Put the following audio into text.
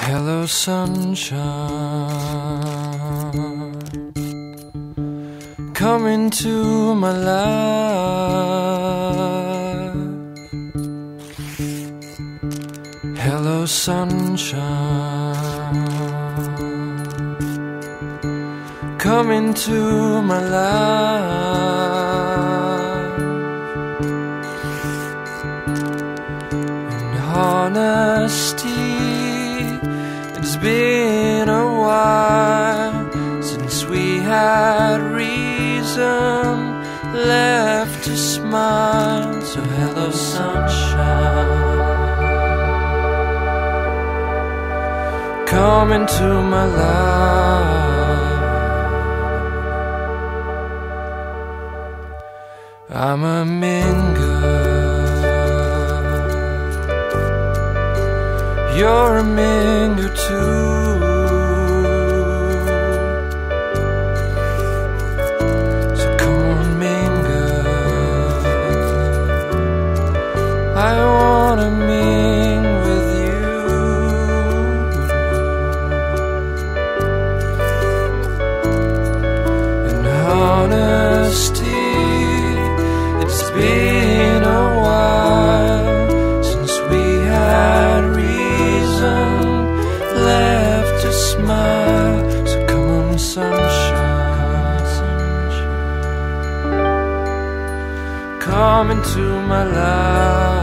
Hello, sunshine, come into my life. Hello, sunshine, come into my life. In honesty, it's been a while since we had reason left to smile. So hello, sunshine, come into my life. I'm a mingle, you're a mingle too. So come on, mingle, I wanna mingle with you. In honesty, it's been a while since we had left to smile. So come on, sunshine, come into my life.